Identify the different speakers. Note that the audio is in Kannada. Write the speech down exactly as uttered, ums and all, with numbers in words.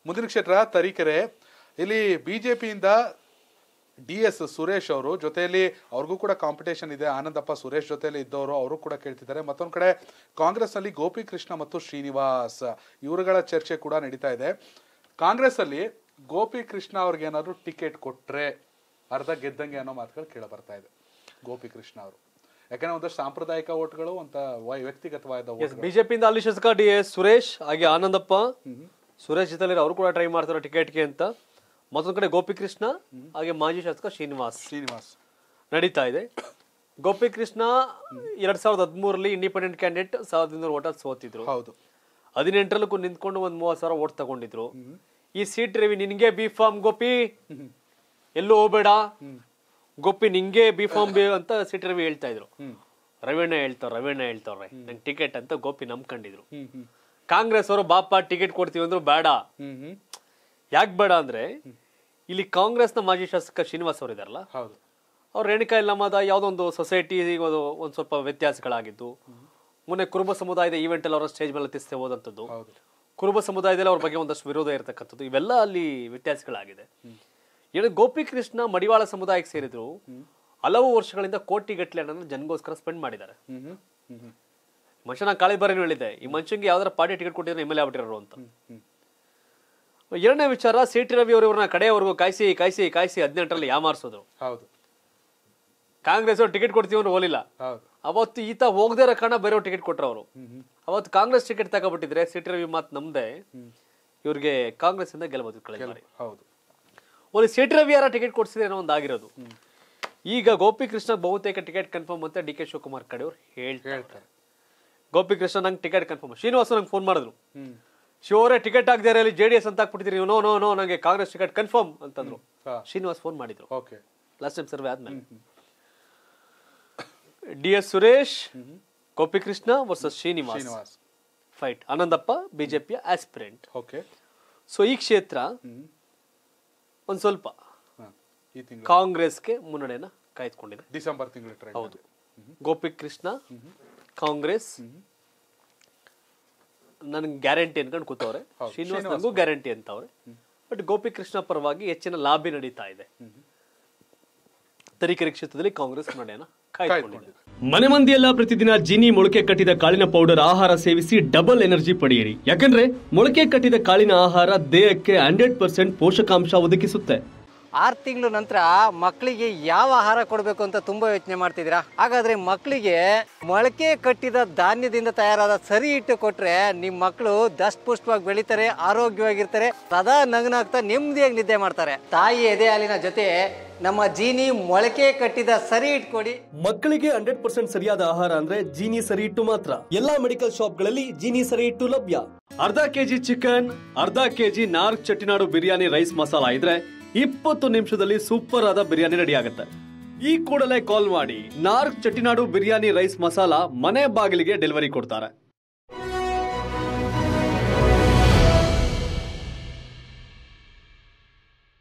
Speaker 1: ಮುಂದಿನ ಕ್ಷೇತ್ರ ತರೀಕೆರೆ. ಇಲ್ಲಿ ಬಿಜೆಪಿಯಿಂದ ಡಿ ಎಸ್ ಸುರೇಶ್ ಅವರು ಜೊತೆಯಲ್ಲಿ ಅವ್ರಿಗೂ ಕೂಡ ಕಾಂಪಿಟೇಷನ್ ಇದೆ. ಆನಂದಪ್ಪ ಸುರೇಶ್ ಜೊತೆಯಲ್ಲಿ ಇದ್ದವರು ಅವರು ಕೂಡ ಕೇಳ್ತಿದ್ದಾರೆ. ಮತ್ತೊಂದು ಕಡೆ ಕಾಂಗ್ರೆಸ್ ಅಲ್ಲಿ ಗೋಪಿ ಕೃಷ್ಣ ಮತ್ತು ಶ್ರೀನಿವಾಸ್ ಇವರುಗಳ ಚರ್ಚೆ ಕೂಡ ನಡೀತಾ ಇದೆ. ಕಾಂಗ್ರೆಸ್ ಅಲ್ಲಿ ಗೋಪಿ ಕೃಷ್ಣ ಅವ್ರಿಗೆ ಏನಾದ್ರು ಟಿಕೆಟ್ ಕೊಟ್ರೆ ಅರ್ಧ ಗೆದ್ದಂಗೆ ಅನ್ನೋ ಮಾತುಗಳು ಕೇಳ ಬರ್ತಾ ಇದೆ. ಗೋಪಿ ಕೃಷ್ಣ ಅವರು ಯಾಕಂದ್ರೆ ಒಂದಷ್ಟು ಸಾಂಪ್ರದಾಯಿಕ ಓಟ್ಗಳು ಅಂತ ವ್ಯಕ್ತಿಗತವಾದ
Speaker 2: ಬಿಜೆಪಿಯಿಂದ ಅಲ್ಲಿ ಶಾಸಕ ಡಿ ಎಸ್ ಸುರೇಶ್ ಹಾಗೆ ಆನಂದಪ್ಪ ಸುರೇಶ್ ಜೊತೆ ಅವರು ಕೂಡ ಟ್ರೈ ಮಾಡ್ತಾರೆ ಟಿಕೆಟ್ಗೆ ಅಂತ. ಮತ್ತೊಂದು ಕಡೆ ಗೋಪಿ ಕೃಷ್ಣ ಹಾಗೆ ಮಾಜಿ ಶಾಸಕ ಶ್ರೀನಿವಾಸ್ ಶ್ರೀನಿವಾಸ್ ನಡೀತಾ ಇದೆ. ಗೋಪಿ ಕೃಷ್ಣ ಎರಡ್ ಸಾವಿರದ ಹದಿಮೂರಲ್ಲಿ ಇಂಡಿಪೆಂಡೆಂಟ್ ಕ್ಯಾಂಡಿಡೇಟ್ ಸಾವಿರದ ಇನ್ನೂರು ಓಟ ಸೋತಿದ್ರು. ಹೌದು. ಹದಿನೆಂಟರಲ್ಲೂ ನಿಂತ್ಕೊಂಡು ಒಂದ್ ಮೂವತ್ ಸಾವಿರ ಓಟ್ ತಗೊಂಡಿದ್ರು. ಈ ಸೀಟ್ ರವಿ ನಿನ್ಗೆ ಬಿ ಫಾರ್ಮ್ ಗೋಪಿ ಎಲ್ಲೂ ಹೋಗ್ಬೇಡ ಗೋಪಿ ನಿಂಗೆ ಬಿ ಫಾರ್ಮ್ ಬಿ ಅಂತ ಸೀಟ್ ರವಿ ಹೇಳ್ತಾ ಇದ್ರು. ರವೀಣ ಹೇಳ್ತಾರ ರವೀಣ ಹೇಳ್ತಾವ್ರೆ ನಂಗೆ ಟಿಕೆಟ್ ಅಂತ ಗೋಪಿ ನಂಬ್ಕೊಂಡಿದ್ರು. ಕಾಂಗ್ರೆಸ್ ಅವರು ಬಾಪ ಟಿಕೆಟ್ ಕೊಡ್ತೀವಿ ಅಂದ್ರು ಬೇಡ. ಯಾಕೆ ಬೇಡ ಅಂದ್ರೆ ಇಲ್ಲಿ ಕಾಂಗ್ರೆಸ್ನ ಮಾಜಿ ಶಾಸಕ ಶ್ರೀನಿವಾಸ್ ಅವರು ಇದಾರಲ್ಲ, ಅವ್ರು ರೇಣುಕಾ ಇಲ್ಲಮ್ಮದ ಯಾವ್ದೋ ಒಂದು ಸೊಸೈಟಿ ಒಂದ್ ಸ್ವಲ್ಪ ವ್ಯತ್ಯಾಸಗಳಾಗಿದ್ದು, ಮೊನ್ನೆ ಕುರುಬ ಸಮುದಾಯದ ಈವೆಂಟ್ ಅಲ್ಲಿ ಅವರ ಸ್ಟೇಜ್ ಮೇಲೆ ತಿಸ್ತೇ ಹೋದಂಥದ್ದು, ಕುರುಬ ಸಮುದಾಯದಲ್ಲಿ ಅವ್ರ ಬಗ್ಗೆ ಒಂದಷ್ಟು ವಿರೋಧ ಇರತಕ್ಕಂಥದ್ದು, ಇವೆಲ್ಲ ಅಲ್ಲಿ ವ್ಯತ್ಯಾಸಗಳಾಗಿದೆ. ಏನು ಗೋಪಿ ಕೃಷ್ಣ ಮಡಿವಾಳ ಸಮುದಾಯಕ್ಕೆ ಸೇರಿದ್ರು, ಹಲವು ವರ್ಷಗಳಿಂದ ಕೋಟಿಗಟ್ಟಲೆ ಹಣನ ಜನಗೋಸ್ಕರ ಸ್ಪೆಂಡ್ ಮಾಡಿದ್ದಾರೆ. ಮನುಷ್ಯನ ಕಾಳಿ ಬರೇನು ಹೇಳಿದೆ, ಈ ಮನುಷ್ಯಂಗೆ ಯಾವ್ದಾರ ಪಾರ್ಟಿ ಟಿಕೆಟ್ ಕೊಟ್ಟಿದ್ರೆ ಎಮ್ ಎಲ್ ಎ ಆಗ್ಬಿಟ್ಟಿರೋ ಅಂತ. ಎರಡನೇ ವಿಚಾರ, ಸಿ ಟಿ ರವಿ ಅವರು ಇವ್ರನ್ನ ಕಡೆಯವರೆಗೂ ಕಾಯಿಸಿ ಕಾಯಿಸಿ ಕಾಯಿಸಿ ಹದಿನೆಂಟರಲ್ಲಿ ಯಾಮಾರಿಸೋದು. ಹೌದು. ಕಾಂಗ್ರೆಸ್ ಅವ್ರು ಟಿಕೆಟ್ ಕೊಡ್ತೀವಿ ಅಂದ್ರೆ ಹೋಲಿಲ್ಲ. ಅವತ್ತು ಈತ ಹೋಗದೇ ಇರೋ ಕಾರಣ ಬೇರೆಯವ್ರು ಟಿಕೆಟ್ ಕೊಟ್ರು ಅವರು. ಅವತ್ತು ಕಾಂಗ್ರೆಸ್ ಟಿಕೆಟ್ ತಗೋಬಿಟ್ಟಿದ್ರೆ ಸಿ ಟಿ ರವಿ ಮಾತು ನಮ್ದೆ ಇವ್ರಿಗೆ ಕಾಂಗ್ರೆಸ್ ಇಂದ ಗೆಲ್ಲಬಹುದು ಕಳೆದ ಬಾರಿ. ಹೌದು. ಒಂದು ಸಿ ಟಿ ರವಿ ಯಾರ ಟಿಕೆಟ್ ಕೊಡ್ಸಿದ್ರೆ ಏನೋ ಒಂದು ಆಗಿರೋದು. ಈಗ ಗೋಪಿ ಕೃಷ್ಣ ಬಹುತೇಕ ಟಿಕೆಟ್ ಕನ್ಫರ್ಮ್ ಅಂತ ಡಿ ಕೆ ಶಿವಕುಮಾರ್ ಕಡೆ ಅವ್ರು ಹೇಳ್ತಾರೆ. ಗೋಪಿ ಕೃಷ್ಣ ನಂಗೆ ಟಿಕೆಟ್ ಕನ್ಫರ್ಮ್. ಶ್ರೀನಿವಾಸ ನಂಗೆ ಫೋನ್ ಮಾಡಿದ್ರು, ಶಿವರೇ ಟಿಕೆಟ್ ಆಗದೆ ಅಲ್ಲಿ ಜೆ ಡಿ ಎಸ್ ಅಂತ ಹಾಕ್ಬಿಟ್ಟಿದ್ರಿ, ನೋ ನೋ ನೋ ನಂಗೆ ಕಾಂಗ್ರೆಸ್ ಟಿಕೆಟ್ ಕನ್ಫರ್ಮ್ ಅಂತಂದ್ರು. ಶ್ರೀನಿವಾಸ್ ಫೋನ್ ಮಾಡಿದ್ರು ಲಾಸ್ಟ್ ಟೈಮ್ ಸರ್ವೆ ಆದ್ಮೇಲೆ. D S Suresh Gopi Krishna versus Srinivas fight. Anandappa ಬಿಜೆಪಿಯ ಆಸ್ಪಿರೆಂಟ್. ಸೊ ಈ ಕ್ಷೇತ್ರ ಒಂದ್ ಸ್ವಲ್ಪ ಕಾಂಗ್ರೆಸ್ಗೆ ಮುನ್ನಡೆಯನ್ನ ಕಾಯ್ದುಕೊಂಡಿದೆ.
Speaker 1: ಡಿಸೆಂಬರ್ ತಿಂಗಳು.
Speaker 2: ಹೌದು. ಗೋಪಿ ಕೃಷ್ಣ ಕಾಂಗ್ರೆಸ್ ನನ್ಗೆ ಗ್ಯಾರಂಟಿ ಅನ್ಕೊಂಡು ಕೂತವ್ರೆ. ಶ್ರೀನಿವಾಸ್ ನನಗೂ ಗ್ಯಾರಂಟಿ ಅಂತವ್ರೆ. ಬಟ್ ಗೋಪಿ ಕೃಷ್ಣ ಪರವಾಗಿ ಹೆಚ್ಚಿನ ಲಾಬಿ ನಡೀತಾ ಇದೆ. ತರೀಕೆರೆ ಕ್ಷೇತ್ರದಲ್ಲಿ ಕಾಂಗ್ರೆಸ್ ಮುನ್ನಡೆಯನ್ನ ಕಾಯ್ದುಕೊಂಡಿದೆ.
Speaker 3: ಮನೆ ಮಂದಿಯೆಲ್ಲ ಪ್ರತಿದಿನ ಜೀನಿ ಮೊಳಕೆ ಕಟ್ಟಿದ ಕಾಳಿನ ಪೌಡರ್ ಆಹಾರ ಸೇವಿಸಿ ಡಬಲ್ ಎನರ್ಜಿ ಪಡೆಯಿರಿ. ಯಾಕಂದ್ರೆ ಮೊಳಕೆ ಕಟ್ಟಿದ ಕಾಳಿನ ಆಹಾರ ದೇಹಕ್ಕೆ ಹಂಡ್ರೆಡ್ ಪರ್ಸೆಂಟ್ ಪೋಷಕಾಂಶ ಒದಗಿಸುತ್ತೆ.
Speaker 4: ಆರು ತಿಂಗಳ ನಂತರ ಮಕ್ಕಳಿಗೆ ಯಾವ ಆಹಾರ ಕೊಡಬೇಕು ಅಂತ ತುಂಬಾ ಯೋಚನೆ ಮಾಡ್ತಿದ್ದೀರಾ? ಹಾಗಾದ್ರೆ ಮಕ್ಕಳಿಗೆ ಮೊಳಕೆ ಕಟ್ಟಿದ ಧಾನ್ಯದಿಂದ ತಯಾರಾದ ಸರಿ ಹಿಟ್ಟು ಕೊಟ್ರೆ ನಿಮ್ಮ ಮಕ್ಕಳು ದಷ್ಟಪುಷ್ಟವಾಗಿ ಬೆಳಿತಾರೆ, ಆರೋಗ್ಯವಾಗಿರ್ತಾರೆ, ಸದಾ ನಗನಾಗ್ತಾ ನೆಮ್ಮದಿಯಾಗಿ ನಿದ್ದೆ ಮಾಡ್ತಾರೆ. ತಾಯಿ ಎದೆ ಹಾಲಿನ ಜೊತೆ ನಮ್ಮ ಜೀನಿ ಮೊಳಕೆ ಕಟ್ಟಿದ ಸರಿ ಹಿಟ್ಟು ಕೊಡಿ.
Speaker 3: ಮಕ್ಕಳಿಗೆ ಹಂಡ್ರೆಡ್ ಪರ್ಸೆಂಟ್ ಸರಿಯಾದ ಆಹಾರ ಅಂದ್ರೆ ಜೀನಿ ಸರಿ ಹಿಟ್ಟು ಮಾತ್ರ. ಎಲ್ಲಾ ಮೆಡಿಕಲ್ ಶಾಪ್ ಗಳಲ್ಲಿ ಜೀನಿ ಸರಿ ಹಿಟ್ಟು ಲಭ್ಯ.
Speaker 2: ಅರ್ಧ ಕೆಜಿ ಚಿಕನ್, ಅರ್ಧ ಕೆಜಿ ನಾರ್ಕ್ ಚೆಟ್ಟಿನಾಡು ಬಿರಿಯಾನಿ ರೈಸ್ ಮಸಾಲಾ ಇದ್ರೆ ಇಪ್ಪತ್ತು ನಿಮಿಷದಲ್ಲಿ ಸೂಪರ್ ಆದ ಬಿರಿಯಾನಿ ರೆಡಿ ಆಗುತ್ತೆ. ಈ ಕೂಡಲೇ ಕಾಲ್ ಮಾಡಿ. ನಾರ್ಕ್ ಚೆಟ್ಟಿನಾಡು ಬಿರಿಯಾನಿ ರೈಸ್ ಮಸಾಲಾ ಮನೆ ಬಾಗಿಲಿಗೆ ಡೆಲಿವರಿ ಕೊಡ್ತಾರೆ.